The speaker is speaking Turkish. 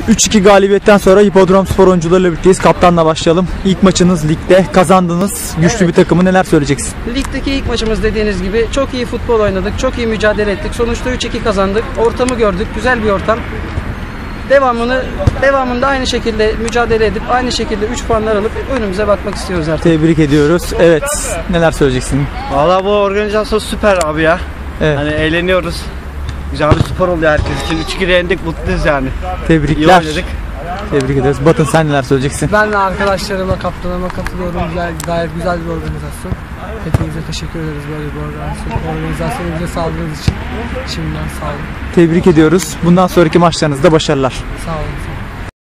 3-2 galibiyetten sonra Hipodromspor oyuncularıyla birlikteyiz. Kaptanla başlayalım. İlk maçınız ligde, kazandınız. Güçlü bir takımı, neler söyleyeceksin? Ligdeki ilk maçımız dediğiniz gibi çok iyi futbol oynadık, çok iyi mücadele ettik. Sonuçta 3-2 kazandık. Ortamı gördük, güzel bir ortam. Devamında aynı şekilde mücadele edip aynı şekilde 3 puanlar alıp önümüze bakmak istiyoruz artık. Tebrik ediyoruz. Evet, neler söyleyeceksin? Valla bu organizasyon süper abi ya. Evet. Hani eğleniyoruz. Güzel bir spor oluyor herkes için. 3-2 yendik, mutluyuz yani. İyi Tebrikler. oynadık. Tebrik ediyoruz. Batın, sen neler söyleyeceksin? Ben de arkadaşlarıma, kaptanıma katılıyorum. Gayet güzel bir organizasyon. Hepinize teşekkür ederiz böyle bir organizasyonu bize sağladığınız için. Şimdiden sağ olun. Tebrik ediyoruz. Bundan sonraki maçlarınızda başarılar. Sağ olun.